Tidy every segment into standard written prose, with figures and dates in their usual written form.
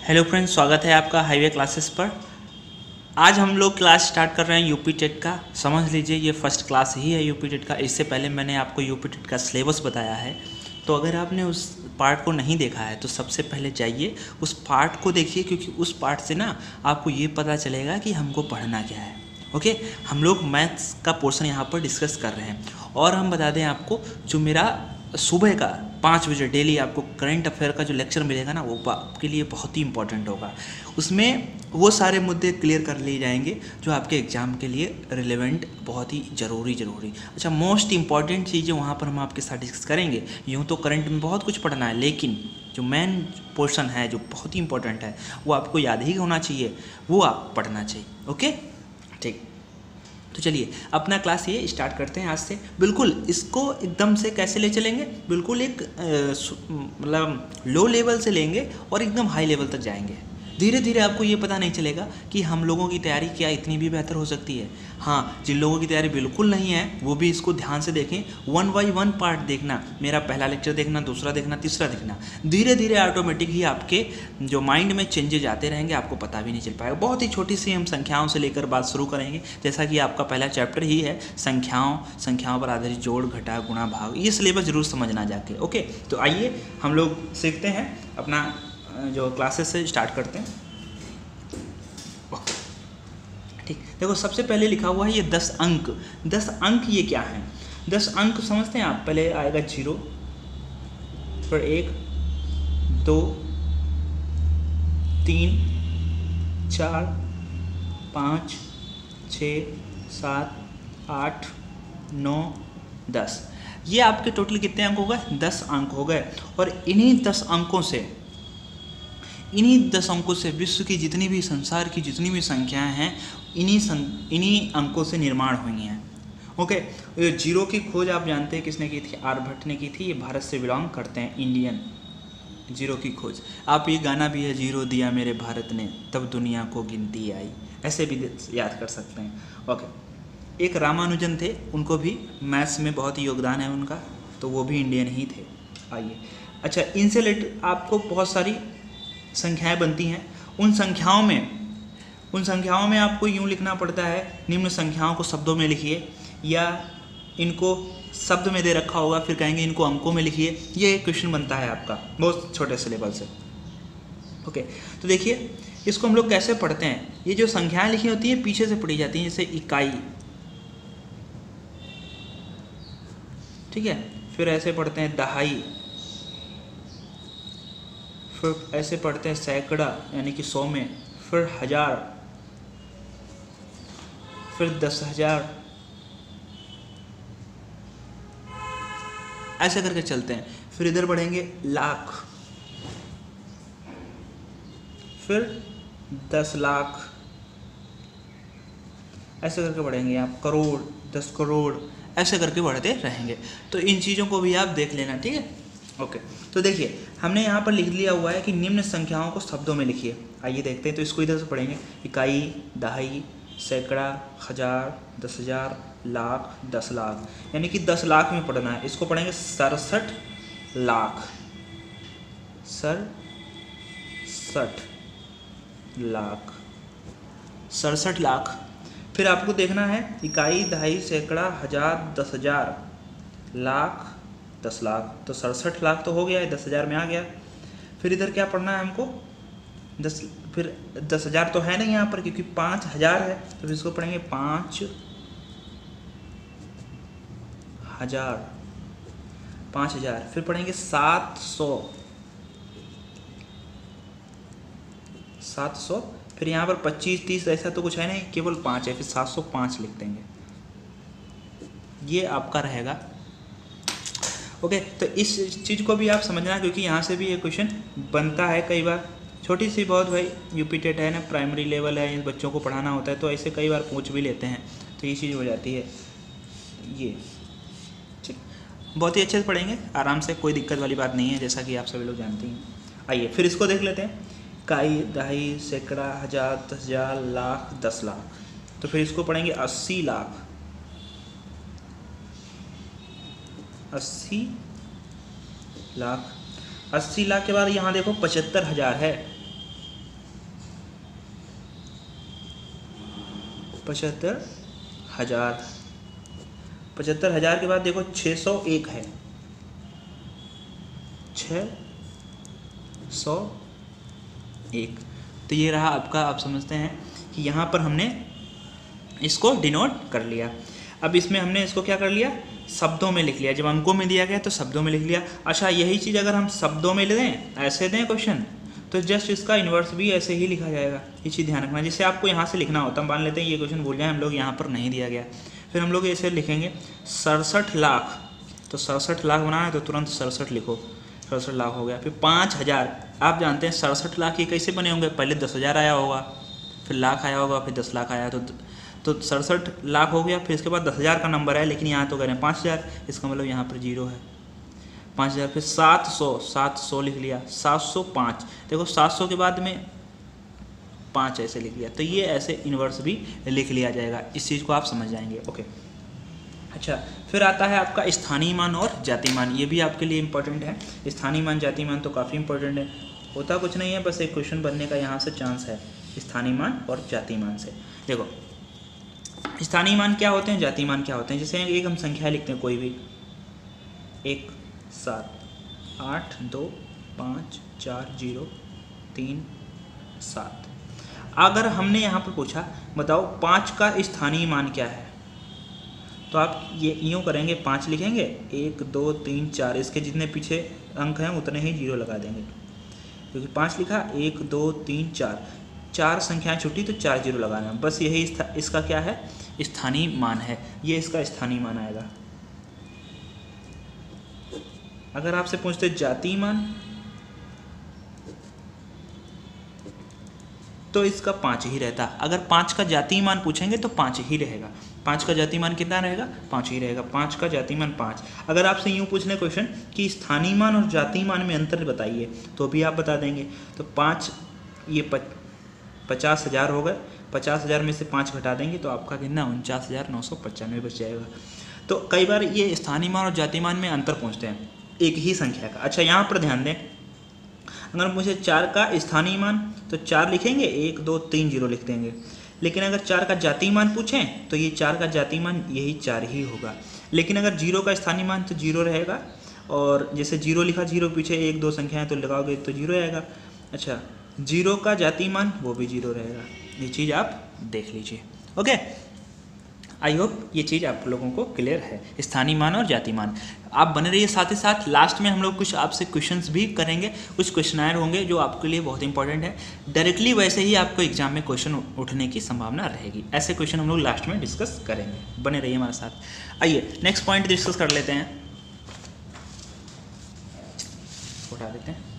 Hello friends, स्वागत है आपका हाईवे क्लासेस पर। आज हम लोग क्लास स्टार्ट कर रहे हैं यूपी टेट का। समझ लीजिए ये फर्स्ट क्लास ही है यूपी टेट का। इससे पहले मैंने आपको यूपी टेट का सिलेबस बताया है, तो अगर आपने उस पार्ट को नहीं देखा है तो सबसे पहले जाइए उस पार्ट को देखिए, क्योंकि उस पार्ट से ना आपको ये पता चलेगा कि हमको पढ़ना क्या है। ओके, हम लोग मैथ्स का पोर्शन यहाँ पर डिस्कस कर रहे हैं। और हम बता दें आपको, जो मेरा सुबह का 5 बजे डेली आपको करंट अफेयर का जो लेक्चर मिलेगा ना, वो आपके लिए बहुत ही इंपॉर्टेंट होगा। उसमें वो सारे मुद्दे क्लियर कर लिए जाएंगे जो आपके एग्ज़ाम के लिए रिलेवेंट, बहुत ही ज़रूरी। अच्छा, मोस्ट इंपॉर्टेंट चीज़ें वहाँ पर हम आपके साथ डिस्कस करेंगे। यूँ तो करंट में बहुत कुछ पढ़ना है, लेकिन जो मेन पोर्शन है जो बहुत ही इंपॉर्टेंट है वो आपको याद ही होना चाहिए, वो आप पढ़ना चाहिए। ओके, ठीक। तो चलिए अपना क्लास ये स्टार्ट करते हैं आज से। बिल्कुल इसको एकदम से कैसे ले चलेंगे, बिल्कुल एक मतलब लो लेवल से लेंगे और एकदम हाई लेवल तक जाएंगे। धीरे धीरे आपको ये पता नहीं चलेगा कि हम लोगों की तैयारी क्या इतनी भी बेहतर हो सकती है। हाँ, जिन लोगों की तैयारी बिल्कुल नहीं है वो भी इसको ध्यान से देखें। 1 बाय 1 पार्ट देखना, मेरा पहला लेक्चर देखना, दूसरा देखना, तीसरा देखना। धीरे धीरे ऑटोमेटिक ही आपके जो माइंड में चेंजेज आते रहेंगे, आपको पता भी नहीं चल पाएगा। बहुत ही छोटी सी हम संख्याओं से लेकर बात शुरू करेंगे, जैसा कि आपका पहला चैप्टर ही है संख्याओं पर आधारित जोड़, घटा, गुणा, भाग। ये सिलेबस जरूर समझना जाके। ओके, तो आइए हम लोग सीखते हैं, अपना जो क्लासेस से स्टार्ट करते हैं। ठीक, देखो सबसे पहले लिखा हुआ है ये 10 अंक। 10 अंक ये क्या है? 10 अंक समझते हैं आप। पहले आएगा 0, फिर 1, 2, 3, 4, 5, 6, 7, 8, 9, 10। ये आपके टोटल कितने अंक हो गए? 10 अंक हो गए। और इन्हीं 10 अंकों से विश्व की जितनी भी, संसार की जितनी भी संख्याएं हैं, इन्हीं अंकों से निर्माण हुई हैं। ओके, जीरो की खोज आप जानते हैं किसने की थी? आर्यभट्ट ने की थी। ये भारत से बिलोंग करते हैं, इंडियन। जीरो की खोज, आप ये गाना भी है, जीरो दिया मेरे भारत ने तब दुनिया को गिनती आई, ऐसे भी याद कर सकते हैं। ओके, एक रामानुजन थे, उनको भी मैथ्स में बहुत ही योगदान है उनका, तो वो भी इंडियन ही थे। आइए, अच्छा, इनसे रिलेटेड आपको बहुत सारी संख्याएं बनती हैं। उन संख्याओं में आपको यूँ लिखना पड़ता है, निम्न संख्याओं को शब्दों में लिखिए, या इनको शब्द में दे रखा होगा, फिर कहेंगे इनको अंकों में लिखिए। ये एक क्वेश्चन बनता है आपका बहुत छोटे से लेवल से। ओके, तो देखिए इसको हम लोग कैसे पढ़ते हैं। ये जो संख्याएं लिखी होती हैं पीछे से पढ़ी जाती हैं, जैसे इकाई, ठीक है। फिर ऐसे पढ़ते हैं दहाई, फिर ऐसे पढ़ते हैं सैकड़ा यानी कि 100 में, फिर 1000, फिर 10,000, ऐसे करके चलते हैं। फिर इधर बढ़ेंगे लाख, फिर 10 लाख, ऐसे करके बढ़ेंगे आप। करोड़, 10 करोड़, ऐसे करके बढ़ते रहेंगे। तो इन चीज़ों को भी आप देख लेना, ठीक है। ओके, तो देखिए हमने यहाँ पर लिख लिया हुआ है कि निम्न संख्याओं को शब्दों में लिखिए। आइए देखते हैं, तो इसको इधर से पढ़ेंगे। इकाई, दहाई, सैकड़ा, 1000, 10,000, लाख, 10 लाख, यानी कि 10 लाख में पढ़ना है। इसको पढ़ेंगे 67 लाख, 67 लाख, 67 लाख। फिर आपको देखना है इकाई, दहाई, सैकड़ा, 1000, 10,000, लाख, 10 लाख, तो 67 लाख तो हो गया है, 10,000 में आ गया। फिर इधर क्या पढ़ना है हमको? 10, फिर 10,000 तो है नहीं यहाँ पर, क्योंकि 5,000 है, तो फिर इसको पढ़ेंगे 5,000, 5,000। फिर पढ़ेंगे 700, फिर यहाँ पर 25, 30 ऐसा तो कुछ है नहीं, केवल 5 है, फिर 705 लिख देंगे। ये आपका रहेगा। ओके, तो इस चीज़ को भी आप समझना, क्योंकि यहाँ से भी ये क्वेश्चन बनता है कई बार। छोटी सी बहुत, भाई यूपी टेट है ना, प्राइमरी लेवल है, इन बच्चों को पढ़ाना होता है, तो ऐसे कई बार पूछ भी लेते हैं, तो ये चीज़ हो जाती है। ये ठीक, बहुत ही अच्छे से पढ़ेंगे, आराम से, कोई दिक्कत वाली बात नहीं है, जैसा कि आप सभी लोग जानते हैं। आइए फिर इसको देख लेते हैं। इकाई, दहाई, सैकड़ा, 1000, 10,000, लाख, 10 लाख। तो फिर इसको पढ़ेंगे 80 लाख, 80 लाख। 80 लाख के बाद यहाँ देखो 75,000 है, 75,000। 75,000 के बाद देखो 601 है, 601। तो ये रहा आपका, आप समझते हैं कि यहाँ पर हमने इसको डिनोट कर लिया। अब इसमें हमने इसको क्या कर लिया, शब्दों में लिख लिया। जब अंकों में दिया गया तो शब्दों में लिख लिया। अच्छा, यही चीज़ अगर हम शब्दों में दें, ऐसे दें क्वेश्चन, तो जस्ट इसका इन्वर्स भी ऐसे ही लिखा जाएगा। ये चीज़ ध्यान रखना। जैसे आपको यहाँ से लिखना होता है, मान लेते हैं ये क्वेश्चन भूल जाए हम लोग, यहाँ पर नहीं दिया गया, फिर हम लोग ऐसे लिखेंगे 67 लाख। तो 67 लाख बनाना है तो तुरंत 67 लिखो, 67 लाख हो गया। फिर 5,000, आप जानते हैं 67 लाख ये कैसे बने होंगे, पहले 10,000 आया होगा, फिर लाख आया होगा, फिर 10 लाख आया, तो 67 लाख हो गया। फिर इसके बाद 10,000 का नंबर है, लेकिन यहाँ तो कह रहे हैं 5,000, इसका मतलब यहाँ पर 0 है, 5,000। फिर 700 लिख लिया, 705। देखो 700 के बाद में 5 ऐसे लिख लिया, तो ये ऐसे इन्वर्स भी लिख लिया जाएगा। इस चीज़ को आप समझ जाएंगे। ओके, अच्छा, फिर आता है आपका स्थानीय मान और जातीय मान। ये भी आपके लिए इम्पोर्टेंट है। स्थानीय मान, जातीय मान तो काफ़ी इंपॉर्टेंट है। होता कुछ नहीं है, बस एक क्वेश्चन बनने का यहाँ से चांस है स्थानीय मान और जातीय मान से। देखो स्थानीय मान क्या होते हैं, जातीय मान क्या होते हैं। जैसे एक हम संख्या लिखते हैं कोई भी, 1 7 8 2 5 4 0 3 7। अगर हमने यहाँ पर पूछा बताओ 5 का स्थानीय मान क्या है, तो आप ये यूँ करेंगे, 5 लिखेंगे, 1 2 3 4, इसके जितने पीछे अंक हैं उतने ही 0 लगा देंगे, क्योंकि 5 लिखा, 1 2 3 4, 4 संख्याएं छुट्टी तो 4 0 लगाना। बस यही इसका क्या है, स्थानीय मान है। ये इसका स्थानीय मान आएगा। अगर आपसे पूछते जातीय मान, तो इसका 5 ही रहता। अगर 5 का जातीय मान पूछेंगे तो 5 ही रहेगा। 5 का जातीय मान कितना रहेगा, 5 ही रहेगा। 5 का जातीय मान 5। अगर आपसे यूँ पूछ लें क्वेश्चन कि स्थानीय मान और जातीय मान में अंतर बताइए, तो भी आप बता देंगे। तो 5 ये 50,000 हो गए, 50,000 में से 5 घटा देंगे तो आपका कितना 49,995 बच जाएगा। तो कई बार ये स्थानीय मान और जातीय मान में अंतर पूछते हैं एक ही संख्या का। अच्छा, यहाँ पर ध्यान दें, अगर मुझे 4 का स्थानीय मान तो 4 लिखेंगे, 1 2 3 0 लिख देंगे। लेकिन अगर 4 का जातीय मान पूछें तो ये 4 का जातीय मान यही 4 ही होगा। लेकिन अगर 0 का स्थानीय मान तो 0 रहेगा, और जैसे 0 लिखा, 0 पीछे 1 2 संख्याएं तो लगाओगे तो 0 आएगा। अच्छा, 0 का जातीय मान वो भी 0 रहेगा। ये चीज़ आप देख लीजिए। ओके, आई होप ये चीज़ आप लोगों को क्लियर है, स्थानीय मान और जातीय मान। आप बने रहिए साथ ही साथ। लास्ट में हम लोग कुछ आपसे क्वेश्चंस भी करेंगे, कुछ क्वेश्चनायर होंगे जो आपके लिए बहुत इंपॉर्टेंट है। डायरेक्टली वैसे ही आपको एग्जाम में क्वेश्चन उठने की संभावना रहेगी। ऐसे क्वेश्चन हम लोग लास्ट में डिस्कस करेंगे, बने रहिए हमारे साथ। आइए नेक्स्ट पॉइंट डिस्कस कर लेते हैं, उठा देते हैं।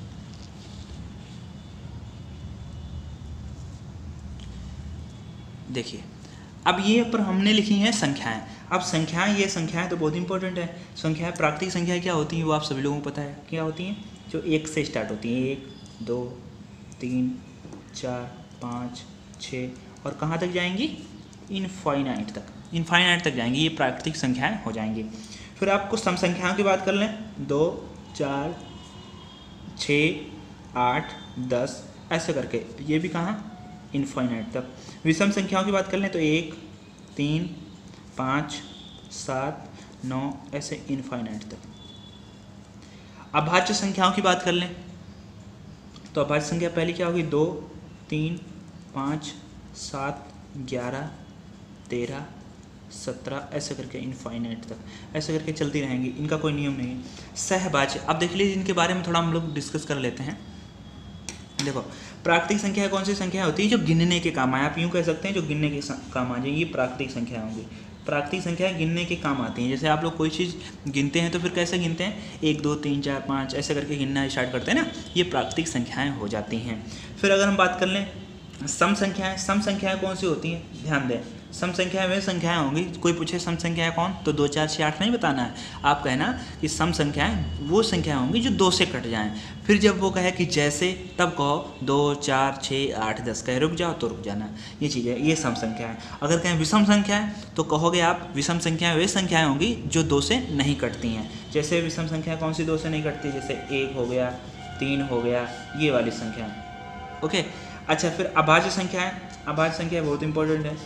देखिए, अब ये पर हमने लिखी हैं संख्याएं। अब संख्याएं, ये संख्याएं तो बहुत इंपॉर्टेंट है। संख्याएं, प्राकृतिक संख्याएं क्या होती हैं वो आप सभी लोगों को पता है क्या होती हैं, जो 1 से स्टार्ट होती हैं। 1 2 3 4 5 6 और कहाँ तक जाएंगी, इनफाइनाइट तक, इनफाइनाइट तक जाएंगी। ये प्राकृतिक संख्याएं हो जाएंगी। फिर आपको सम संख्याओं की बात कर लें, 2 4 6 8 10 ऐसे करके, ये भी कहाँ, इनफाइनाइट तक। विषम संख्याओं की बात कर लें तो 1 3 5 7 9 ऐसे इनफाइनाइट तक। अभाज्य संख्याओं की बात कर लें तो अभाज्य संख्या पहली क्या होगी, 2 3 5 7 11 13 17 ऐसे करके इनफाइनाइट तक, ऐसे करके चलती रहेंगी। इनका कोई नियम नहीं है। सहभाज्य, अब देख लीजिए इनके बारे में थोड़ा हम लोग डिस्कस कर लेते हैं। देखो, प्राकृतिक संख्या कौन सी संख्या होती है, जो गिनने के काम आए। आप यूँ कह सकते हैं जो गिनने के काम आ जाए, ये प्राकृतिक संख्या होंगी। प्राकृतिक संख्याएं गिनने के काम आती हैं। जैसे आप लोग कोई चीज़ गिनते हैं तो फिर कैसे गिनते हैं, 1 2 3 4 5 ऐसे करके गिनना स्टार्ट करते हैं ना, ये प्राकृतिक संख्याएं हो जाती हैं। फिर अगर हम बात कर लें सम संख्याएं, सम संख्याएं कौन सी होती हैं, ध्यान दें। सम संख्याएं वे संख्याएं होंगी, कोई पूछे सम संख्याएं कौन, तो 2 4 6 8 नहीं बताना है। आप कहना कि सम संख्याएं वो संख्याएं होंगी जो 2 से कट जाएं। फिर जब वो कहे कि जैसे, तब कहो 2 4 6 8 10, कहे रुक जाओ तो रुक जाना। ये चीज़ है, ये सम संख्याएं। अगर कहें विषम संख्याएं तो कहोगे आप विषम संख्याएं वे संख्याएं होंगी जो 2 से नहीं कटती हैं। जैसे विषम संख्याएं कौन सी 2 से नहीं कटती, जैसे 1 हो गया, 3 हो गया, ये वाली संख्याएं। ओके, अच्छा, फिर अभाज्य संख्याएं। अभाज्य संख्या बहुत इंपॉर्टेंट है।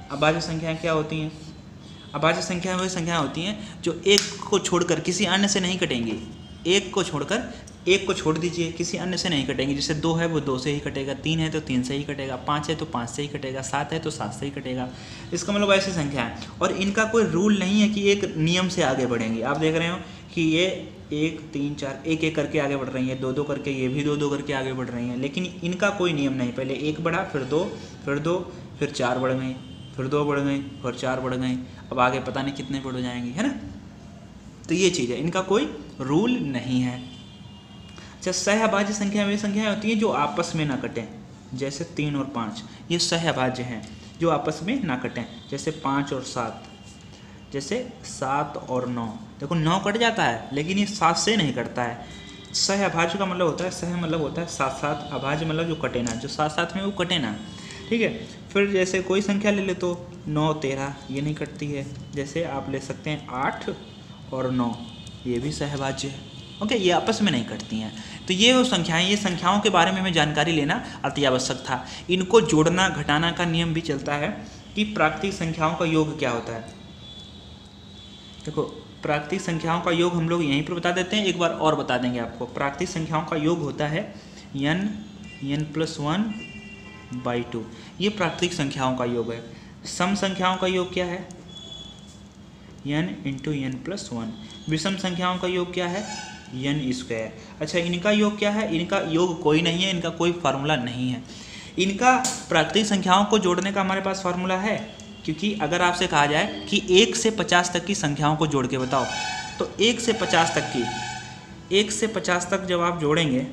अभाज्य संख्याएं क्या होती हैं? अभाज्य संख्याएं वही संख्याएं होती हैं जो एक को छोड़कर किसी अन्य से नहीं कटेंगी। एक को छोड़कर, एक को छोड़ दीजिए, किसी अन्य से नहीं कटेंगी। जैसे 2 है वो 2 से ही कटेगा, 3 है तो 3 से ही कटेगा, 5 है तो 5 से ही कटेगा, 7 है तो 7 से ही कटेगा। इसका मतलब ऐसी संख्या है और इनका कोई रूल नहीं है कि एक नियम से आगे बढ़ेंगी। आप देख रहे हो कि ये 1 3 4 एक एक करके आगे बढ़ रही हैं, 2 2 करके, ये भी 2 2 करके आगे बढ़ रही हैं, लेकिन इनका कोई नियम नहीं। पहले 1 बढ़ा, फिर 2, फिर 2, फिर 4 बढ़ गई, फिर 2 बढ़ गई, फिर 4 बढ़ गई, अब आगे पता नहीं कितने बढ़ जाएंगे, है ना। तो ये चीज़ है, इनका कोई रूल नहीं है। अच्छा, सहअभाज्य संख्या वे संख्याएं होती हैं जो आपस में ना कटें। जैसे 3 और 5 ये सहअभाज्य हैं जो आपस में ना कटें। जैसे 5 और 7, जैसे 7 और 9। देखो 9 कट जाता है लेकिन ये 7 से नहीं कटता है। सहअभाज्य का मतलब होता है, सह मतलब होता है साथ साथ, अभाज्य मतलब जो कटे ना, जो साथ साथ में वो कटे ना, ठीक है। फिर जैसे कोई संख्या ले ले तो 9 13 ये नहीं कटती है। जैसे आप ले सकते हैं 8 और 9, ये भी सहअभाज्य है। ओके, ये आपस में नहीं कटती हैं। तो ये वो संख्याएं, ये संख्याओं के बारे में हमें जानकारी लेना अति आवश्यक था। इनको जोड़ना घटाना का नियम भी चलता है कि प्राकृतिक संख्याओं का योग क्या होता है। देखो प्राकृतिक संख्याओं का योग हम लोग यहीं पर बता देते हैं, एक बार और बता देंगे आपको। प्राकृतिक संख्याओं का योग होता है n+1/2, ये प्राकृतिक संख्याओं का योग है। सम संख्याओं का योग क्या है? n × n+1। विषम संख्याओं का योग क्या है? n²। अच्छा, इनका योग क्या है? इनका योग कोई नहीं है, इनका कोई फार्मूला नहीं है। इनका प्राकृतिक संख्याओं को जोड़ने का हमारे पास फार्मूला है, क्योंकि अगर आपसे कहा जाए कि 1 से 50 तक की संख्याओं को जोड़ के बताओ, तो 1 से 50 तक की, 1 से 50 तक जब आप जोड़ेंगे,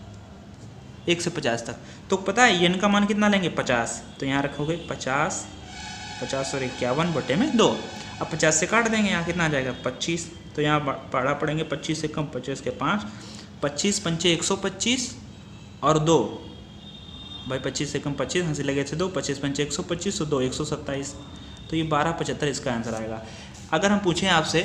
1 से 50 तक, तो पता है n का मान कितना लेंगे? 50। तो यहाँ रखोगे 50, 50 और 51/2। अब 50 से काट देंगे, यहाँ कितना आ जाएगा? 25। तो यहाँ पढ़ा पड़ेंगे 25 से कम, 25 के 5, 25 पंचे 125 और 2 भाई, 25 से कम 25, हंसी लगे थे 2, 25 पंचे 125 और 2 127। तो ये 1275 इसका आंसर आएगा। अगर हम पूछें आपसे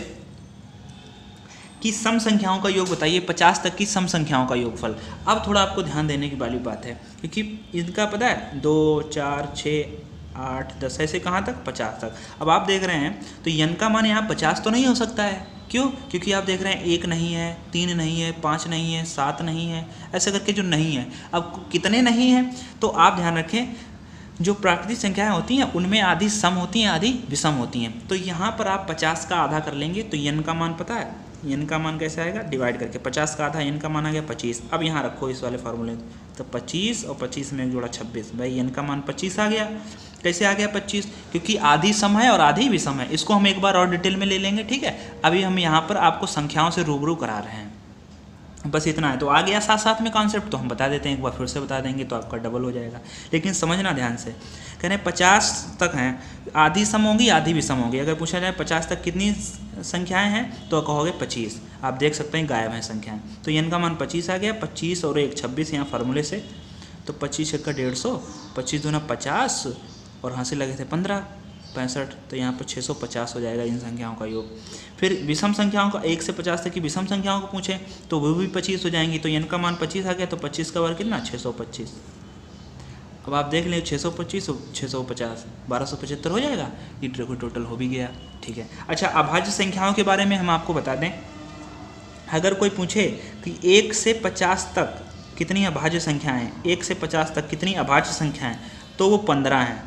कि सम संख्याओं का योग बताइए, 50 तक की सम संख्याओं का योगफल, अब थोड़ा आपको ध्यान देने की वाली बात है, क्योंकि इनका पता है 2 4 6 8 10 ऐसे कहाँ तक? 50 तक। अब आप देख रहे हैं तो n का मान यहाँ 50 तो नहीं हो सकता है। क्यों? क्योंकि आप देख रहे हैं 1 नहीं है, 3 नहीं है, 5 नहीं है, 7 नहीं है, ऐसे करके जो नहीं है। अब कितने नहीं हैं? तो आप ध्यान रखें, जो प्राकृतिक संख्याएं होती हैं उनमें आधी सम होती हैं, आधी विषम होती हैं। तो यहाँ पर आप 50 का आधा कर लेंगे तो n का मान पता है, n का मान कैसे आएगा? डिवाइड करके 50 का आधा, n का मान आ गया 25। अब यहाँ रखो इस वाले फार्मूले, तो 25 और 25 में एक जोड़ा 26, भाई n का मान 25 आ गया। कैसे आ गया 25? क्योंकि आधी सम है और आधी विषम है। इसको हम एक बार और डिटेल में ले लेंगे, ठीक है। अभी हम यहाँ पर आपको संख्याओं से रूबरू करा रहे हैं, बस इतना है। तो आ गया साथ साथ में कॉन्सेप्ट, तो हम बता देते हैं, एक बार फिर से बता देंगे तो आपका डबल हो जाएगा। लेकिन समझना ध्यान से, कह रहे 50 तक हैं, आधी सम होंगी आधी विषम होंगी। अगर पूछा जाए 50 तक कितनी संख्याएं हैं तो कहोगे 25। आप देख सकते हैं गायब हैं संख्याएं। तो n का मान 25 आ गया, 25 और 1 26 यहाँ फार्मूले से। तो 25 का 150, 25 दूना 50 और यहाँ से लगे थे 15 65, तो यहाँ पर 650 हो जाएगा इन संख्याओं का योग। फिर विषम संख्याओं का 1 से 50 तक की विषम संख्याओं को पूछें तो वो भी 25 हो जाएंगी। तो n का मान 25 आ गया, तो 25 का वर्ग कितना? 625। अब आप देख लें 625 और 650 1275 हो जाएगा। ये टोटल हो भी गया, ठीक है। अच्छा, अभाज्य संख्याओं के बारे में हम आपको बता दें, अगर कोई पूछे कि 1 से 50 तक कितनी अभाज्य संख्याएँ हैं, 1 से 50 तक कितनी अभाज्य संख्याएँ, तो वो 15 हैं।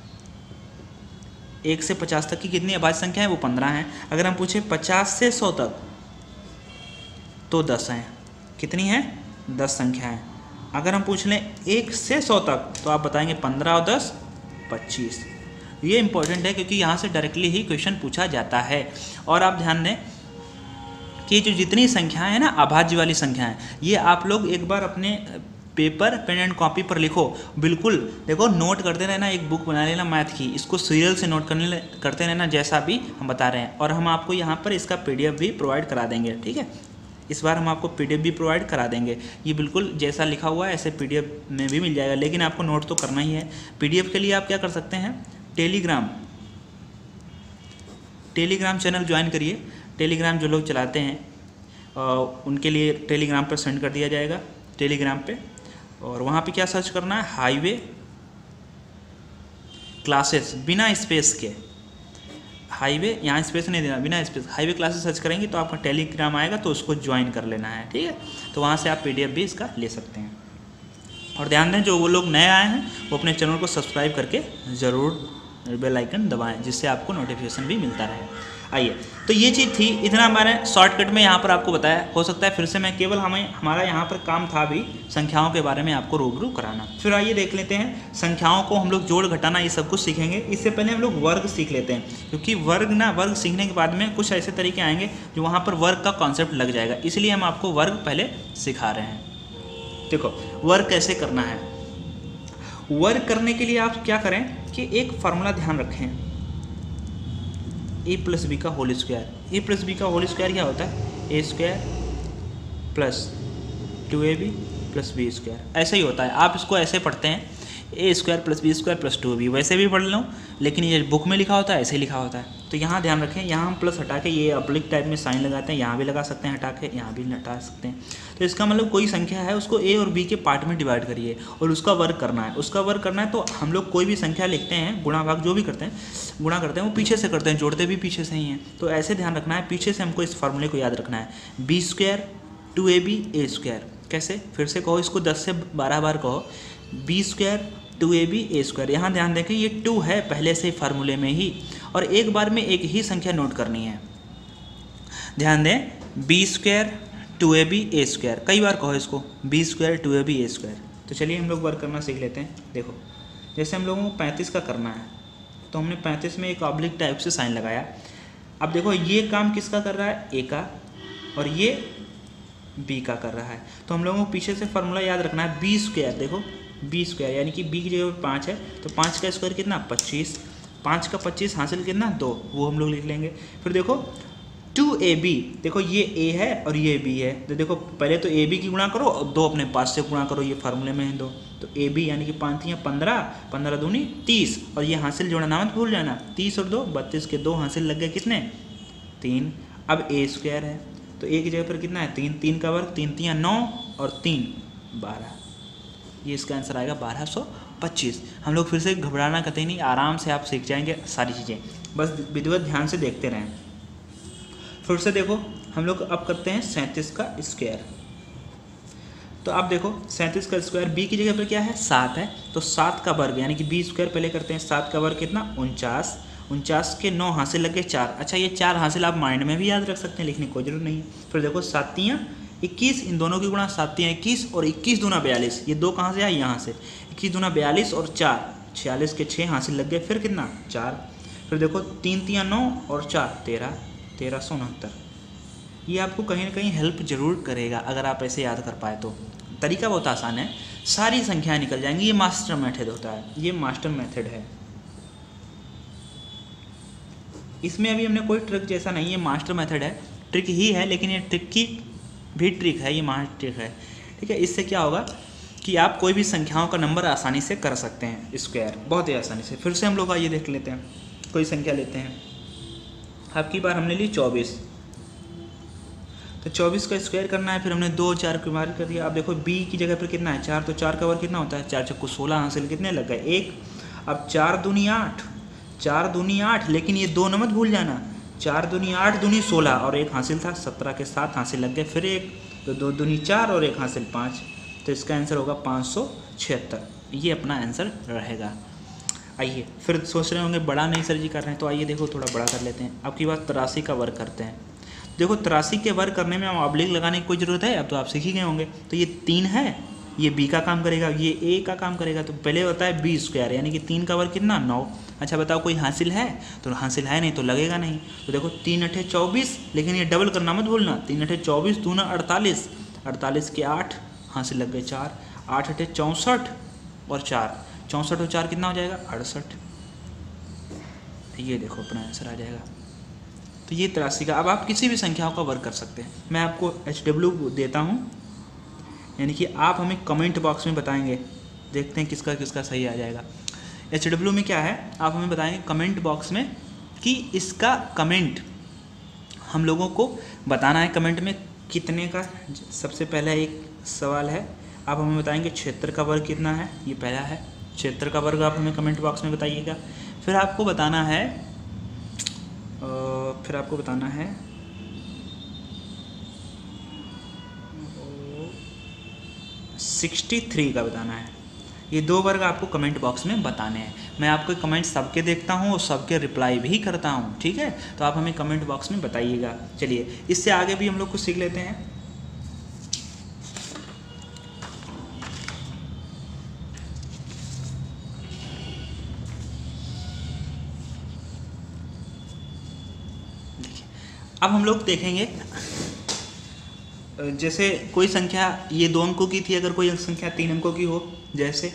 1 से 50 तक की कितनी अभाज्य संख्या है? वो 15 हैं। अगर हम पूछे 50 से 100 तक तो 10 हैं। कितनी हैं? 10 संख्या हैं। अगर हम पूछ लें 1 से 100 तक तो आप बताएंगे 15 और 10 25। ये इंपॉर्टेंट है क्योंकि यहाँ से डायरेक्टली ही क्वेश्चन पूछा जाता है। और आप ध्यान दें कि जो जितनी संख्याएं हैं ना अभाज्य वाली संख्याएं, ये आप लोग एक बार अपने पेपर पेन एंड कॉपी पर लिखो, बिल्कुल देखो, नोट करते रहना। एक बुक बना लेना मैथ की, इसको सीरियल से नोट करते रहना जैसा भी हम बता रहे हैं। और हम आपको यहाँ पर इसका PDF भी प्रोवाइड करा देंगे, ठीक है। इस बार हम आपको PDF भी प्रोवाइड करा देंगे। ये बिल्कुल जैसा लिखा हुआ है ऐसे PDF में भी मिल जाएगा, लेकिन आपको नोट तो करना ही है। PDF के लिए आप क्या कर सकते हैं, टेलीग्राम चैनल ज्वाइन करिए। टेलीग्राम जो लोग चलाते हैं उनके लिए टेलीग्राम पर सेंड कर दिया जाएगा, टेलीग्राम पे। और वहाँ पे क्या सर्च करना है, हाईवे क्लासेस बिना स्पेस के, हाईवे यहाँ स्पेस नहीं देना, बिना स्पेस हाईवे क्लासेस सर्च करेंगे तो आपका टेलीग्राम आएगा, तो उसको ज्वाइन कर लेना है, ठीक है। तो वहाँ से आप PDF भी इसका ले सकते हैं। और ध्यान दें, जो वो लोग नए आए हैं वो अपने चैनल को सब्सक्राइब करके ज़रूर बेल आइकन दबाएं, जिससे आपको नोटिफिकेशन भी मिलता रहे। आइए, तो ये चीज़ थी, इतना मैंने शॉर्टकट में यहाँ पर आपको बताया। हो सकता है फिर से मैं केवल हमारा यहाँ पर काम था भी संख्याओं के बारे में आपको रूबरू कराना। फिर आइए देख लेते हैं, संख्याओं को हम लोग जोड़ घटाना ये सब कुछ सीखेंगे। इससे पहले हम लोग वर्ग सीख लेते हैं, क्योंकि वर्ग सीखने के बाद में कुछ ऐसे तरीके आएंगे जो वहाँ पर वर्ग का कॉन्सेप्ट लग जाएगा, इसलिए हम आपको वर्ग पहले सिखा रहे हैं। देखो, वर्ग कैसे करना है। वर्ग करने के लिए आप क्या करें कि एक फार्मूला ध्यान रखें, a प्लस बी का whole square. A plus B का होल स्क्वायर क्या होता है, A square plus 2ab plus B square, ऐसे ही होता है। आप इसको ऐसे पढ़ते हैं, A square plus B square plus 2ab, वैसे भी पढ़ लो, लेकिन ये बुक में लिखा होता है ऐसे ही लिखा होता है। तो यहाँ ध्यान रखें, यहाँ हम प्लस हटा के ये ऑब्लिक टाइप में साइन लगाते हैं, यहाँ भी लगा सकते हैं हटा के, यहाँ भी हटा सकते हैं। तो इसका मतलब कोई संख्या है उसको ए और बी के पार्ट में डिवाइड करिए और उसका वर्ग करना है। उसका वर्ग करना है तो हम लोग कोई भी संख्या लिखते हैं, गुणा भाग जो भी करते हैं, गुणा करते हैं वो पीछे से करते हैं, जोड़ते भी पीछे से ही हैं। तो ऐसे ध्यान रखना है, पीछे से हमको इस फार्मूले को याद रखना है, बी स्क्वायर 2ab ए स्क्वायर। कैसे, फिर से कहो, इसको 10 से 12 बार कहो, बी स्क्वायर 2ab ए स्क्वायर। यहाँ ध्यान दें कि ये 2 है पहले से फार्मूले में ही, और एक बार में एक ही संख्या नोट करनी है। ध्यान दें, बी स्क्वायर 2ab ए स्क्वायर, कई बार कहो इसको, बी स्क्वायर 2ab ए स्क्वायर। तो चलिए हम लोग वर्क करना सीख लेते हैं। देखो, जैसे हम लोगों को 35 का करना है, तो हमने 35 में एक ऑब्लिक टाइप से साइन लगाया। अब देखो, ये काम किसका कर रहा है, ए का, और ये बी का कर रहा है। तो हम लोगों को पीछे से फार्मूला याद रखना है, बी स्क्वायर। देखो, बी स्क्वायर यानी कि बी की जगह पर 5 है, तो 5 का स्क्वायर कितना, 25। 5 का 25 हासिल कितना, 2, वो हम लोग लिख लेंगे। फिर देखो 2ab, देखो ये a है और ये b है, तो देखो पहले तो ab की गुणा करो और 2 अपने पास से गुणा करो, ये फार्मूले में है 2। तो ab यानी कि 5 या 15, 15 दूनी 30, और ये हासिल जोड़ना मत भूल जाना, 30 और 2 32 के 2 हासिल लग गए कितने, 3। अब a स्क्वायर है, तो a की जगह पर कितना है, 3, 3 का वर्ग, 3 3 9 और 3 12, ये इसका आंसर आएगा 1225। हम लोग फिर से घबराना कतई नहीं, आराम से आप सीख जाएंगे सारी चीज़ें, बस विधिवत ध्यान से देखते रहें। फिर से देखो, हम लोग अब करते हैं 37 का स्क्वायर। तो आप देखो 37 का स्क्वायर, बी की जगह पर क्या है, 7 है, तो 7 का वर्ग यानी कि बी स्क्वायर पहले करते हैं। 7 का वर्ग कितना, 49, 49 के 9 हासिल लगे 4। अच्छा, ये 4 हासिल आप माइंड में भी याद रख सकते हैं, लिखने की कोई जरूरत नहीं है। फिर देखो 7 तियाँ 21, इन दोनों की गुणा 7 तियाँ 21 और 21 दूना 42, ये 2 कहाँ से आए, यहाँ से, 21 दूना 42 और 4 46 के 6 हासिल लग गए, फिर कितना, 4। फिर देखो 3 तियाँ 9 और 4 13, 1369। ये आपको कहीं ना कहीं हेल्प जरूर करेगा अगर आप ऐसे याद कर पाए तो। तरीका बहुत आसान है, सारी संख्याएं निकल जाएंगी। ये मास्टर मेथड होता है, ये मास्टर मेथड है। इसमें अभी हमने कोई ट्रिक जैसा नहीं है, मास्टर मेथड है, ट्रिक ही है, लेकिन ये ट्रिक की भी ट्रिक है, ये मास्टर ट्रिक है, ठीक है। इससे क्या होगा कि आप कोई भी संख्याओं का नंबर आसानी से कर सकते हैं, स्क्वायर बहुत ही आसानी से। फिर से हम लोग आइए देख लेते हैं, कोई संख्या लेते हैं। आपकी बार हमने ली 24, तो 24 का स्क्वायर करना है। फिर हमने 2 4 की बार कर दिया। अब देखो बी की जगह पर कितना है, 4, तो 4 का वर्ग कितना होता है, 4 चक्कू 16 हासिल कितने लग गए, 1। अब 4 दूनी 8, 4 दूनी 8, लेकिन ये 2 न मत भूल जाना, 4 दूनी 8 दूनी 16 और 1 हासिल था, 17 के 7 हासिल लग गए, फिर 1, तो 2 दूनी 4 और 1 हासिल 5, तो इसका आंसर होगा 576। ये अपना आंसर रहेगा। आइए, फिर सोच रहे होंगे बड़ा नहीं सर जी कर रहे हैं, तो आइए देखो थोड़ा बड़ा कर लेते हैं। अब की बात 83 का वर्ग करते हैं। देखो 83 के वर्ग करने में हम ऑब्लिक लगाने की कोई ज़रूरत है, अब तो आप सीख ही गए होंगे। तो ये 3 है, ये बी का काम करेगा, ये ए का काम करेगा। तो पहले होता है बी स्क्वायर यानी कि 3 का वर्ग कितना, 9। अच्छा बताओ कोई हासिल है, तो हासिल है नहीं तो लगेगा नहीं। तो देखो 3 8 24, लेकिन ये डबल करना मत भूलना, 3 8 24 दूना 48, 48 के 8 हासिल लग गए 4, 8 8 64 और 4, 64 और 4 कितना हो जाएगा, 68। ये देखो अपना आंसर आ जाएगा। तो ये 83 का। अब आप किसी भी संख्याओं का वर्ग कर सकते हैं। मैं आपको HW देता हूँ, यानी कि आप हमें कमेंट बॉक्स में बताएंगे, देखते हैं किसका किसका सही आ जाएगा। HW में क्या है, आप हमें बताएंगे कमेंट बॉक्स में कि इसका कमेंट हम लोगों को बताना है, कमेंट में कितने का। सबसे पहला एक सवाल है, आप हमें बताएंगे क्षेत्र का वर्ग कितना है, ये पहला है। 76 का वर्ग आप हमें कमेंट बॉक्स में बताइएगा। फिर आपको बताना है 63 का बताना है। ये 2 वर्ग आपको कमेंट बॉक्स में बताने हैं। मैं आपके कमेंट सबके देखता हूँ और सबके रिप्लाई भी करता हूँ, ठीक है। तो आप हमें कमेंट बॉक्स में बताइएगा। चलिए इससे आगे भी हम लोग कुछ सीख लेते हैं। अब हम लोग देखेंगे, जैसे कोई संख्या ये 2 अंकों की थी, अगर कोई संख्या 3 अंकों की हो, जैसे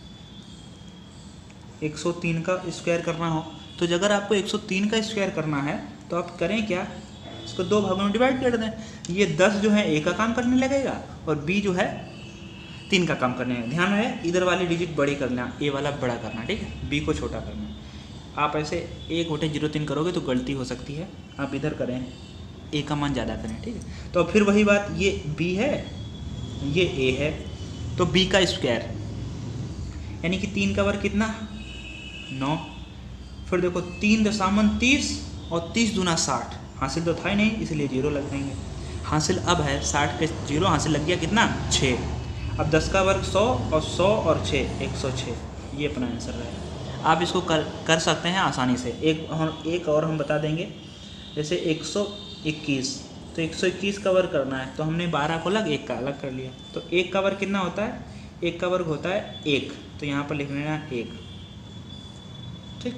103 का स्क्वायर करना हो, तो अगर आपको 103 का स्क्वायर करना है तो आप करें क्या, इसको 2 भागों में डिवाइड कर दें। ये 10 जो है A का काम करने लगेगा और B जो है 3 का काम करने लगेगा। ध्यान रहे इधर वाली डिजिट बड़ी करना, A वाला बड़ा करना, ठीक है, B को छोटा करना। आप ऐसे 1/03 करोगे तो गलती हो सकती है, आप इधर करें A का मान ज़्यादा करें, ठीक है। तो फिर वही बात, ये B है ये A है, तो B का स्क्वायर यानी कि 3 का वर्ग कितना 9। फिर देखो 3 दशामन 30 और 30 दूना 60, हासिल तो था ही नहीं इसलिए 0 लग देंगे। हासिल अब है 60 के 0 हासिल लग गया कितना 6। अब 10 का वर्ग 100 और 100 और 6 106, ये अपना आंसर रहेगा। आप इसको कर सकते हैं आसानी से। एक और हम बता देंगे, जैसे 121, तो 121 का वर्ग करना है तो हमने 12 को अलग 1 का अलग कर लिया, तो 1 का वर्ग कितना होता है, 1 का वर्ग होता है 1, तो यहाँ पर लिख लेना 1, ठीक।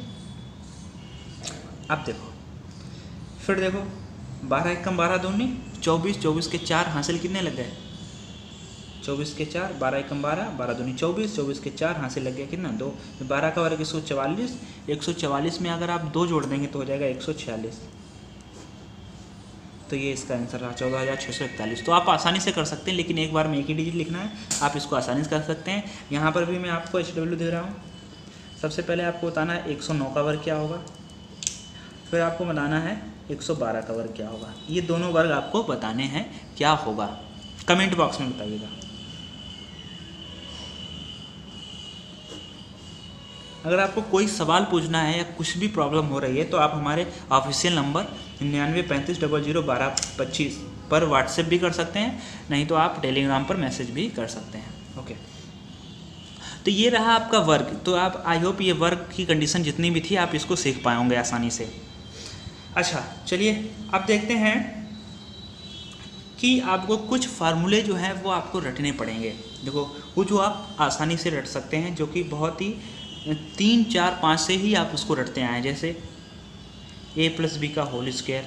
अब देखो फिर देखो 12 1 कम 12 दूनी 24, 24 के 4 हासिल कितने लग गए 24 के 4, 12 1 कम 12, 12 दूनी 24, 24 के 4 हासिल लग गया कितना 2। 12 का वर्ग 144, 144 में अगर आप 2 जोड़ देंगे तो हो जाएगा 146, तो ये इसका आंसर रहा 14,641। तो आप आसानी से कर सकते हैं, लेकिन एक बार में एक ही डिजिट लिखना है, आप इसको आसानी से कर सकते हैं। यहाँ पर भी मैं आपको HW दे रहा हूँ। सबसे पहले आपको बताना है 109 का वर्ग क्या होगा, फिर आपको बताना है 112 का वर्ग क्या होगा। ये दोनों वर्ग आपको बताने हैं क्या होगा, कमेंट बॉक्स में बताइएगा। अगर आपको कोई सवाल पूछना है या कुछ भी प्रॉब्लम हो रही है तो आप हमारे ऑफिशियल नंबर 9935001225 पर व्हाट्सएप भी कर सकते हैं, नहीं तो आप टेलीग्राम पर मैसेज भी कर सकते हैं। ओके, तो ये रहा आपका वर्ग। तो आप आई होप ये वर्ग की कंडीशन जितनी भी थी आप इसको सीख पाए होंगे आसानी से। अच्छा चलिए अब देखते हैं कि आपको कुछ फार्मूले जो हैं वो आपको रटने पड़ेंगे। देखो कुछ जो आप आसानी से रट सकते हैं, जो कि बहुत ही 3 4 5 से ही आप उसको रटते आए हैं। जैसे a + b का होल स्क्वायर,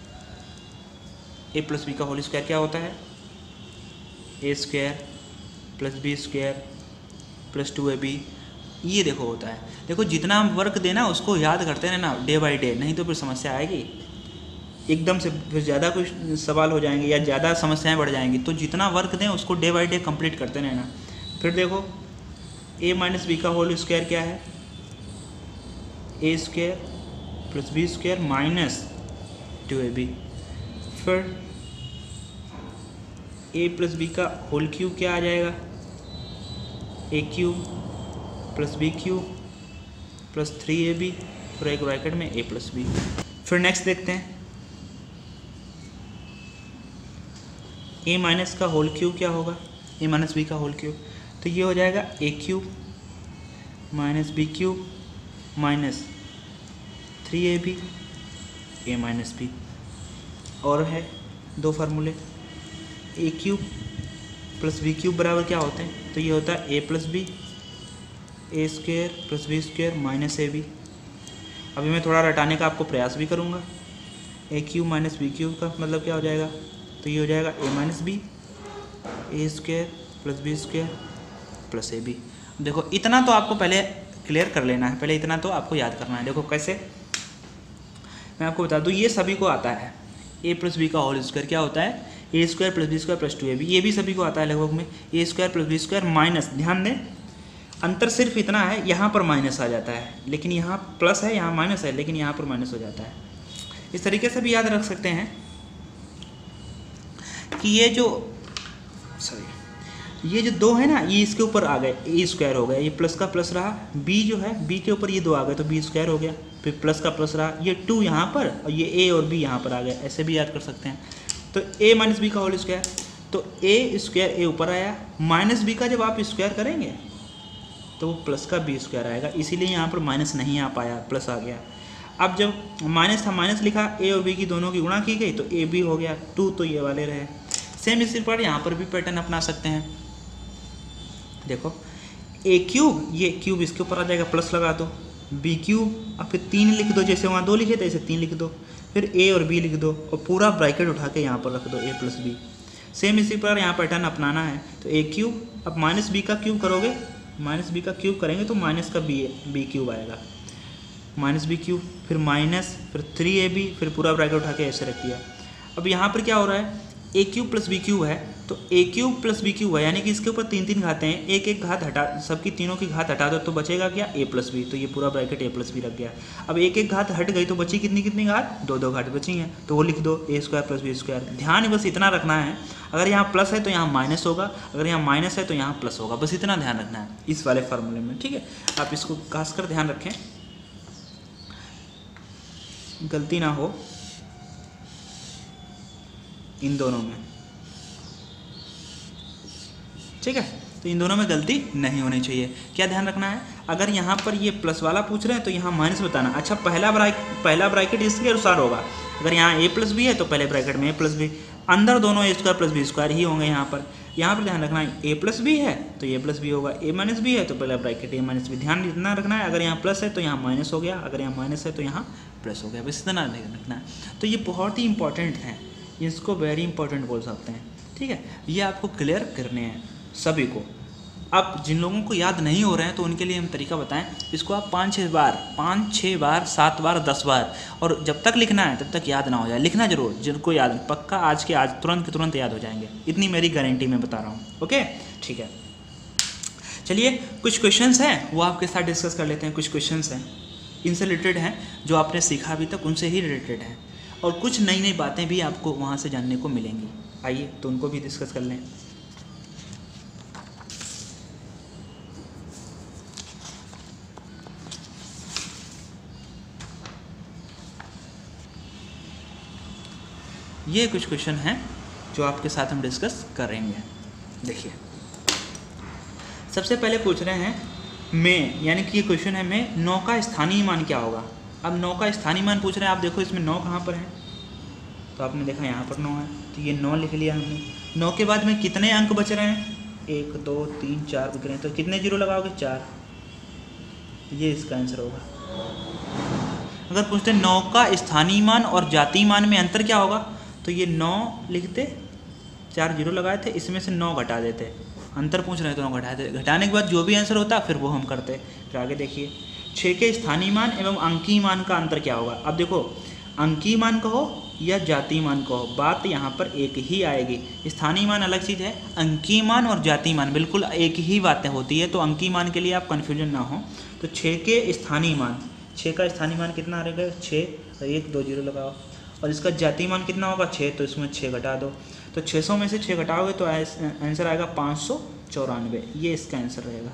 a + b का होल स्क्वायर क्या होता है, a² + b² + 2ab, ये देखो होता है। देखो जितना हम वर्क देना उसको याद करते रहना डे बाय डे, नहीं तो फिर समस्या आएगी एकदम से, फिर ज़्यादा कुछ सवाल हो जाएंगे या ज़्यादा समस्याएं बढ़ जाएंगी। तो जितना वर्क दें उसको डे बाय डे कंप्लीट करते रहना। फिर देखो a - b का होल स्क्वायर क्या है, a² + b² - 2ab। फिर a + b का होल क्यूब क्या आ जाएगा, a³ + b³ + 3ab, और एक ब्रैकेट में a + b। फिर नेक्स्ट देखते हैं a- का होल क्यूब क्या होगा, a - b का होल क्यूब, तो ये हो जाएगा a³ - b³ - 3ab a - b। और है 2 फार्मूले, a³ + b³ बराबर क्या होते हैं, तो ये होता है a + b, a² + b² - ab। अभी मैं थोड़ा रटाने का आपको प्रयास भी करूँगा। a³ - b³ का मतलब क्या हो जाएगा, तो ये हो जाएगा a - b, a² + b² + ab। देखो इतना तो आपको पहले क्लियर कर लेना है, पहले इतना तो आपको याद करना है। देखो कैसे, मैं आपको बता दूँ, ये सभी को आता है। a + b का होल स्क्वायर क्या होता है, a² + b² + 2ab, ये भी सभी को आता है लगभग में। a² + b² माइनस, ध्यान दें अंतर सिर्फ इतना है, यहाँ पर माइनस आ जाता है, लेकिन यहाँ प्लस है, यहाँ माइनस है, लेकिन यहाँ पर माइनस हो जाता है। इस तरीके से भी याद रख सकते हैं कि ये जो ये जो 2 है ना, ये इसके ऊपर आ गए, ए स्क्वायर हो गया, ये प्लस का प्लस रहा, बी जो है बी के ऊपर ये 2 आ गए तो बी स्क्वायर हो गया, फिर प्लस का प्लस रहा, ये 2 यहाँ पर और ये ए और बी यहाँ पर आ गए, ऐसे भी याद कर सकते हैं। तो ए माइनस बी का होल स्क्वायर, तो ए स्क्वायर ए ऊपर आया, माइनस बी का जब आप स्क्वायर करेंगे तो वो प्लस का बी स्क्वायर आएगा, इसीलिए यहाँ पर माइनस नहीं आ पाया, प्लस आ गया। अब जब माइनस था, माइनस लिखा, ए और बी की दोनों की गुणा की गई तो ए बी हो गया, 2 तो ये वाले रहे। सेम इसी पर यहाँ पर भी पैटर्न अपना सकते हैं। देखो ए क्यूब, ये क्यूब इसके ऊपर आ जाएगा, प्लस लगा दो, बी क्यूब, अब फिर 3 लिख दो, जैसे वहाँ 2 लिखे थे ऐसे 3 लिख दो, फिर ए और बी लिख दो और पूरा ब्रैकेट उठा के यहाँ पर रख दो, ए प्लस बी। सेम इसी पर यहाँ पैटर्न अपनाना है। तो ए क्यूब, अब माइनस बी का क्यूब करोगे, माइनस बी का क्यूब करेंगे तो माइनस का बी क्यूब आएगा, माइनस बी क्यूब, फिर माइनस, फिर 3ab, फिर पूरा ब्रैकेट उठा के ऐसे रख दिया। अब यहाँ पर क्या हो रहा है, A cube plus B cube है, तो A cube plus B cube है, यानी कि इसके ऊपर 3 घातें हैं, एक घात हटा, सबकी तीनों की घात हटा दो तो बचेगा क्या, ए प्लस बी, तो ये पूरा ब्रैकेट ए प्लस बी रख गया। अब एक घात हट गई तो बची कितनी घात, 2 घात बची हैं, तो वो लिख दो A square plus B square. ध्यान बस इतना रखना है, अगर यहाँ प्लस है तो यहाँ माइनस होगा, अगर यहाँ माइनस है तो यहाँ प्लस होगा, बस इतना ध्यान रखना है इस वाले फार्मूले में, ठीक है। आप इसको खासकर ध्यान रखें, गलती ना हो इन दोनों में, ठीक है। तो इन दोनों में गलती नहीं होनी चाहिए। क्या ध्यान रखना है, अगर यहाँ पर ये प्लस वाला पूछ रहे हैं तो यहाँ माइनस बताना। अच्छा, पहला ब्रैकेट इसके अनुसार होगा, अगर यहाँ ए प्लस बी है तो पहले ब्रैकेट में ए प्लस बी, अंदर दोनों A square plus B square ही होंगे। यहाँ पर ध्यान रखना है, ए प्लस बी है तो ए प्लस बी होगा, ए माइनस बी है तो पहला ब्रैकेट ए माइनस बी। ध्यान इतना रखना है, अगर यहाँ प्लस है तो यहाँ माइनस हो गया, अगर यहाँ माइनस है तो यहाँ प्लस हो गया, बस इतना ध्यान रखना है। तो ये बहुत ही इंपॉर्टेंट है, इसको वेरी इंपॉर्टेंट बोल सकते हैं, ठीक है। ये आपको क्लियर करने हैं सभी को। अब जिन लोगों को याद नहीं हो रहे हैं तो उनके लिए हम तरीका बताएं, इसको आप 5-6 बार 7 बार 10 बार, और जब तक लिखना है तब तक याद ना हो जाए, लिखना जरूर, जिनको याद पक्का आज के आज तुरंत के तुरंत याद हो जाएंगे, इतनी मेरी गारंटी मैं बता रहा हूँ। ओके, ठीक है। चलिए कुछ क्वेश्चंस हैं वो आपके साथ डिस्कस कर लेते हैं। कुछ क्वेश्चंस हैं इनसे रिलेटेड हैं, जो आपने सीखा अभी तक उनसे ही रिलेटेड हैं, और कुछ नई नई बातें भी आपको वहाँ से जानने को मिलेंगी। आइए तो उनको भी डिस्कस कर लें। ये कुछ क्वेश्चन हैं जो आपके साथ हम डिस्कस करेंगे। देखिए, सबसे पहले पूछ रहे हैं में, यानी कि ये क्वेश्चन है में 9 का स्थानीय मान क्या होगा। अब 9 का स्थानीय मान पूछ रहे हैं, आप देखो इसमें 9 कहाँ पर है, तो आपने देखा यहाँ पर 9 है, तो ये 9 लिख लिया हमने। 9 के बाद में कितने अंक बच रहे हैं, 1 2 3 4 बच रहे हैं, तो कितने जीरो लगाओगे, 4, ये इसका आंसर होगा। अगर पूछते 9 का स्थानीय मान और जातीय मान में अंतर क्या होगा, तो ये 9 लिखते, 4 जीरो लगाए थे, इसमें से 9 घटा देते, अंतर पूछ रहे हैं तो 9 घटा देते, घटाने के बाद जो भी आंसर होता फिर वो हम करते। फिर आगे देखिए, 6 के स्थानीय मान एवं अंकीय मान का अंतर क्या होगा। अब देखो, अंकीय मान कहो या जातीय मान कहो, बात यहाँ पर एक ही आएगी। स्थानीय मान अलग चीज़ है, अंकीय मान और जातीय मान बिल्कुल एक ही बातें होती है, तो अंकीय मान के लिए आप कन्फ्यूजन ना हो। तो 6 के स्थानीय मान, 6 का स्थानीय मान कितना आ रहेगा, 6 और 1 2 जीरो लगाओ, और इसका जातीय मान कितना होगा, 6, तो इसमें 6 घटा दो, तो 600 में से 6 घटाओगे तो आंसर आएगा 594, ये इसका आंसर रहेगा।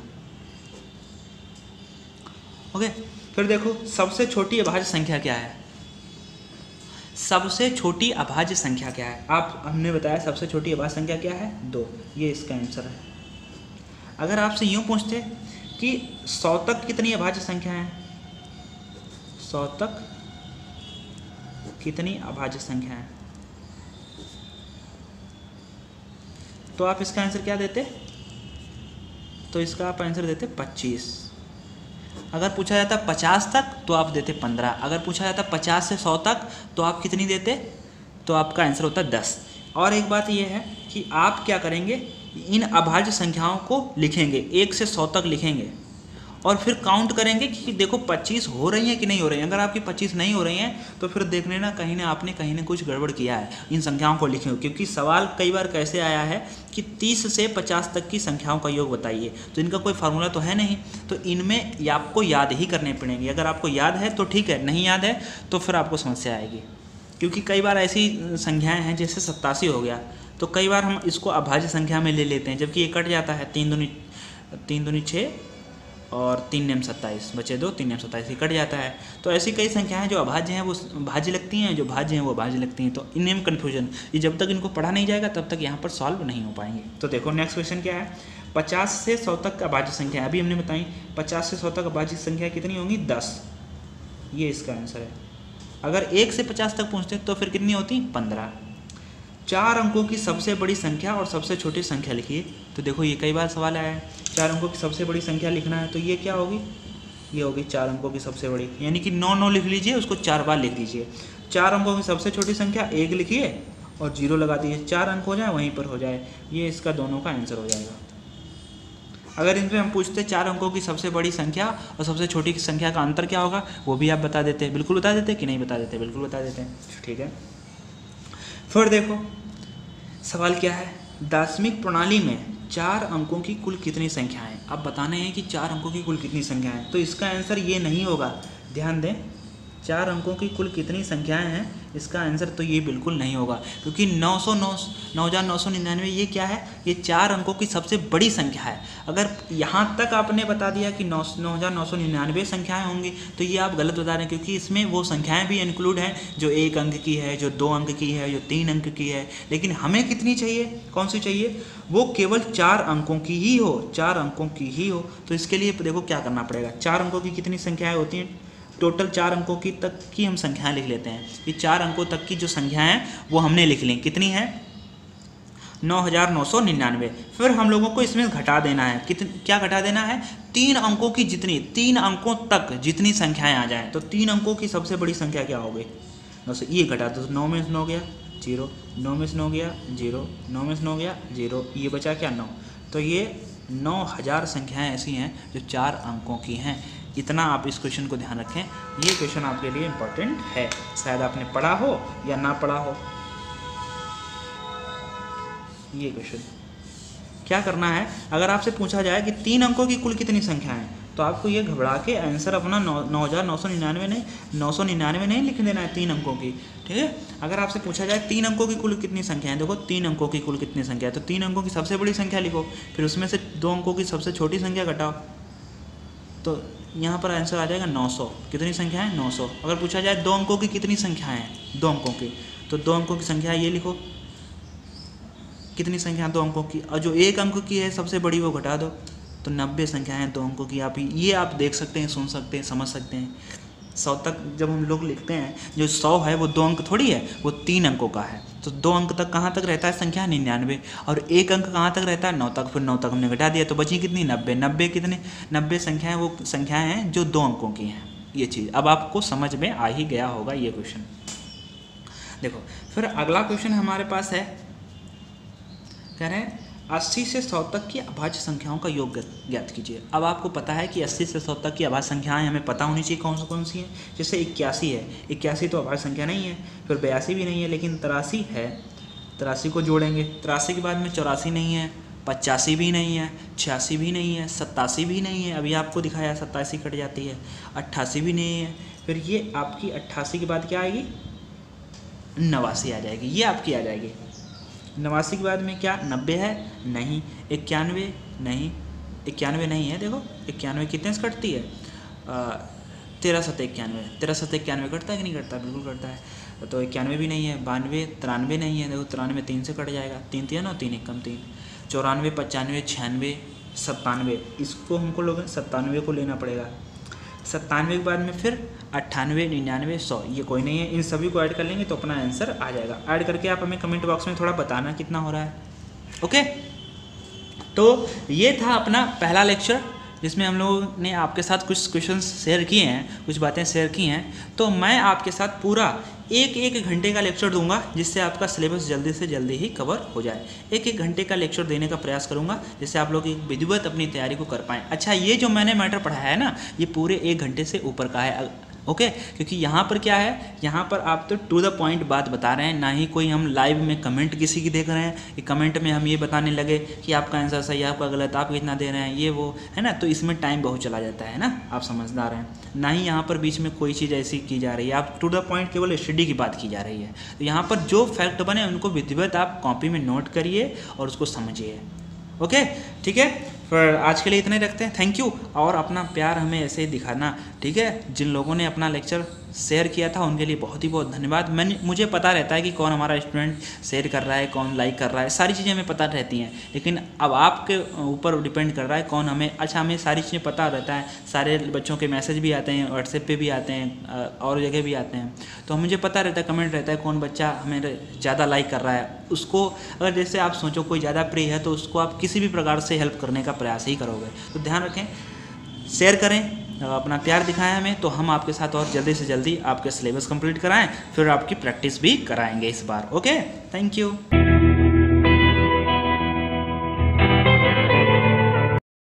ओके, फिर देखो सबसे छोटी अभाज्य संख्या क्या है, सबसे छोटी अभाज्य संख्या क्या है, आप हमने बताया सबसे छोटी अभाज्य संख्या क्या है, 2, ये इसका आंसर है। अगर आपसे यूँ पूछते कि 100 तक कितनी अभाज्य संख्या है, 100 तक कितनी अभाज्य संख्या है, तो आप इसका आंसर क्या देते, तो इसका आप आंसर देते 25। अगर पूछा जाता 50 तक तो आप देते 15, अगर पूछा जाता 50 से 100 तक तो आप कितनी देते, तो आपका आंसर होता 10। और एक बात यह है कि आप क्या करेंगे, इन अभाज्य संख्याओं को लिखेंगे, 1 से 100 तक लिखेंगे, और फिर काउंट करेंगे कि देखो 25 हो रही हैं कि नहीं हो रही हैं। अगर आपकी 25 नहीं हो रही हैं तो फिर देख लेना कहीं ना आपने कहीं ना कुछ गड़बड़ किया है, इन संख्याओं को लिखे हो। क्योंकि सवाल कई बार कैसे आया है कि 30 से 50 तक की संख्याओं का योग बताइए, तो इनका कोई फार्मूला तो है नहीं, तो इनमें आपको याद ही करने पड़ेंगे। अगर आपको याद है तो ठीक है, नहीं याद है तो फिर आपको समस्या आएगी। क्योंकि कई बार ऐसी संख्याएँ हैं जैसे 87 हो गया, तो कई बार हम इसको अभाज्य संख्या में ले लेते हैं, जबकि ये कट जाता है। 3 दूनी 6 और 3 नेम 27 बचे 2, 3 नेम 27 ये कट जाता है। तो ऐसी कई संख्याएं जो अभाज्य हैं वो भाज्य लगती हैं, जो भाज्य हैं वो अभाज्य लगती हैं। तो इनमें कन्फ्यूजन, ये जब तक इनको पढ़ा नहीं जाएगा तब तक यहाँ पर सॉल्व नहीं हो पाएंगे। तो देखो नेक्स्ट क्वेश्चन क्या है, 50 से 100 तक अभाज्य संख्या अभी हमने बताई। 50 से 100 तक अभाज्य संख्या कितनी होंगी? 10। ये इसका आंसर है। अगर 1 से 50 तक पहुँचते तो फिर कितनी होती? 15। 4 अंकों की सबसे बड़ी संख्या और सबसे छोटी संख्या लिखिए। तो देखो ये कई बार सवाल आया है, 4 अंकों की सबसे बड़ी संख्या लिखना है, तो ये क्या होगी? ये होगी 4 अंकों की सबसे बड़ी, यानी कि 9 लिख लीजिए, उसको 4 बार लिख दीजिए। 4 अंकों की सबसे छोटी संख्या 1 लिखिए और 0 लगा दीजिए, 4 अंक हो जाए वहीं पर हो जाए। ये इसका दोनों का आंसर हो जाएगा। अगर इनमें हम पूछते 4 अंकों की सबसे बड़ी संख्या और सबसे छोटी संख्या का अंतर क्या होगा, वो भी आप बता देते, बिल्कुल बता देते कि नहीं बता देते? बिल्कुल बता देते हैं। ठीक है, फिर देखो सवाल क्या है, दशमिक प्रणाली में 4 अंकों की कुल कितनी संख्याएं? अब बताने हैं कि 4 अंकों की कुल कितनी संख्याएं, तो इसका आंसर ये नहीं होगा। ध्यान दें, 4 अंकों की कुल कितनी संख्याएं हैं, इसका आंसर तो ये बिल्कुल नहीं होगा, क्योंकि 9,999 ये क्या है? ये 4 अंकों की सबसे बड़ी संख्या है। अगर यहाँ तक आपने बता दिया कि 9,999 संख्याएं होंगी तो ये आप गलत बता रहे हैं, क्योंकि इसमें वो संख्याएं भी इंक्लूड हैं जो 1 अंक की है, जो 2 अंक की है, जो 3 अंक की है। लेकिन हमें कितनी चाहिए? कौन सी चाहिए? वो केवल 4 अंकों की ही हो, 4 अंकों की ही हो। तो इसके लिए देखो क्या करना पड़ेगा, 4 अंकों की कितनी संख्याएँ होती हैं? टोटल 4 अंकों की तक की हम संख्याएं लिख लेते हैं। ये 4 अंकों तक की जो संख्याएं हैं वो हमने लिख ली, कितनी है? 9,999। फिर हम लोगों को इसमें घटा देना है, क्या घटा देना है? 3 अंकों की जितनी, 3 अंकों तक जितनी संख्याएं आ जाएं। तो 3 अंकों की सबसे बड़ी संख्या क्या होगी? 9 से ये घटा दो, 9 में से 9 गया 0, 9 में से 9 गया 0, 9 में से 9 गया 0, ये बचा क्या? 9। तो ये 9,000 संख्याएं ऐसी हैं जो 4 अंकों की हैं। इतना आप इस क्वेश्चन को ध्यान रखें, ये क्वेश्चन आपके लिए इम्पोर्टेंट है, शायद आपने पढ़ा हो या ना पढ़ा हो। ये क्वेश्चन क्या करना है, अगर आपसे पूछा जाए कि 3 अंकों की कुल कितनी संख्या है, तो आपको ये घबरा के आंसर अपना 9,999 नहीं लिख देना है 3 अंकों की। ठीक है, अगर आपसे पूछा जाए 3 अंकों की कुल कितनी संख्या है, देखो 3 अंकों की कुल कितनी संख्या है, तो 3 अंकों की सबसे बड़ी संख्या लिखो, फिर उसमें से 2 अंकों की सबसे छोटी संख्या घटाओ, तो यहाँ पर आंसर आ जाएगा 900। कितनी संख्या है? 900। अगर पूछा जाए 2 अंकों की कितनी संख्या है, 2 अंकों की, तो 2 अंकों की संख्या ये लिखो, कितनी संख्या 2 अंकों की, और जो 1 अंक की है सबसे बड़ी वो घटा दो, तो 90 संख्या है 2 अंकों की। आप ये आप देख सकते हैं, सुन सकते हैं, समझ सकते हैं। 100 तक जब हम लोग लिखते हैं, जो 100 है वो 2 अंक थोड़ी है, वो 3 अंकों का है। तो 2 अंक तक कहाँ तक रहता है संख्या? 99। और 1 अंक कहाँ तक रहता है? 9 तक। फिर 9 तक हमने घटा दिया तो बची कितनी? 90। 90 कितने? 90 संख्याएं वो संख्याएं हैं जो 2 अंकों की हैं। ये चीज़ अब आपको समझ में आ ही गया होगा ये क्वेश्चन। देखो फिर अगला क्वेश्चन हमारे पास है, कह रहे हैं 80 से 100 तक की अभाज्य संख्याओं का योग ज्ञात कीजिए। अब आपको पता है कि 80 से 100 तक की अभाज्य संख्याएं हमें पता होनी चाहिए कौन सी हैं। जैसे 81 है, 81 तो अभाज्य संख्या नहीं है, फिर 82 भी नहीं है, लेकिन 83 है, 83 को जोड़ेंगे। 83 के बाद में 84 नहीं है, 85 भी नहीं है, 86 भी नहीं है, 87 भी नहीं है, अभी आपको दिखाया 87 कट जाती है, 88 भी नहीं है। फिर ये आपकी 88 के बाद क्या आएगी? 89 आ जाएगी, ये आपकी आ जाएगी। 89 के बाद में क्या 90 है? नहीं। 91 नहीं, 91 नहीं है। देखो 91 कितने से कटती है? 13 7 91, 13 7 91 कटता है कि नहीं कटता? बिल्कुल कटता है। तो 91 भी नहीं है। 92 93 नहीं है, देखो 93 3 से कट जाएगा, 3 3 9 3 1 कम 3। 94 95 96 97, इसको हमको लोग 97 को लेना पड़ेगा। 97 के बाद में फिर 98 99 100, ये कोई नहीं है। इन सभी को ऐड कर लेंगे तो अपना आंसर आ जाएगा। ऐड करके आप हमें कमेंट बॉक्स में थोड़ा बताना कितना हो रहा है। ओके, तो ये था अपना पहला लेक्चर, जिसमें हम लोगों ने आपके साथ कुछ क्वेश्चंस शेयर किए हैं, कुछ बातें शेयर की हैं। तो मैं आपके साथ पूरा एक घंटे का लेक्चर दूंगा, जिससे आपका सिलेबस जल्दी से जल्दी ही कवर हो जाए। एक घंटे का लेक्चर देने का प्रयास करूंगा, जिससे आप लोग एक विधिवत अपनी तैयारी को कर पाएँ। अच्छा, ये जो मैंने मैटर पढ़ाया है ना, ये पूरे 1 घंटे से ऊपर का है। ओके क्योंकि यहाँ पर क्या है, यहाँ पर आप तो टू द पॉइंट बात बता रहे हैं, ना ही कोई हम लाइव में कमेंट किसी की देख रहे हैं कि कमेंट में हम ये बताने लगे कि आपका आंसर सही है, आपका गलत, आप कितना दे रहे हैं, ये वो है ना, तो इसमें टाइम बहुत चला जाता है ना, आप समझदार हैं। ना ही यहाँ पर बीच में कोई चीज़ ऐसी की जा रही है, आप टू द पॉइंट केवल स्टडी की बात की जा रही है। तो यहाँ पर जो फैक्ट बने उनको विधिवत आप कॉपी में नोट करिए और उसको समझिए। ओके ठीक है, फिर आज के लिए इतना ही रखते हैं। थैंक यू, और अपना प्यार हमें ऐसे ही दिखाना, ठीक है। जिन लोगों ने अपना लेक्चर शेयर किया था उनके लिए बहुत ही बहुत धन्यवाद। मुझे पता रहता है कि कौन हमारा स्टूडेंट शेयर कर रहा है, कौन लाइक कर रहा है, सारी चीज़ें हमें पता रहती हैं, लेकिन अब आपके ऊपर डिपेंड कर रहा है कौन हमें, अच्छा हमें सारी चीज़ें पता रहता है, सारे बच्चों के मैसेज भी आते हैं, व्हाट्सएप पे भी आते हैं और जगह भी आते हैं, तो मुझे पता रहता है, कमेंट रहता है कौन बच्चा हमें ज़्यादा लाइक कर रहा है। उसको अगर जैसे आप सोचो कोई ज़्यादा प्रिय है तो उसको आप किसी भी प्रकार से हेल्प करने का प्रयास ही करोगे। तो ध्यान रखें, शेयर करें, अपना प्यार दिखाएं हमें, तो हम आपके साथ और जल्दी से जल्दी आपके सिलेबस कंप्लीट कराएं, फिर आपकी प्रैक्टिस भी कराएंगे इस बार। Okay, thank you.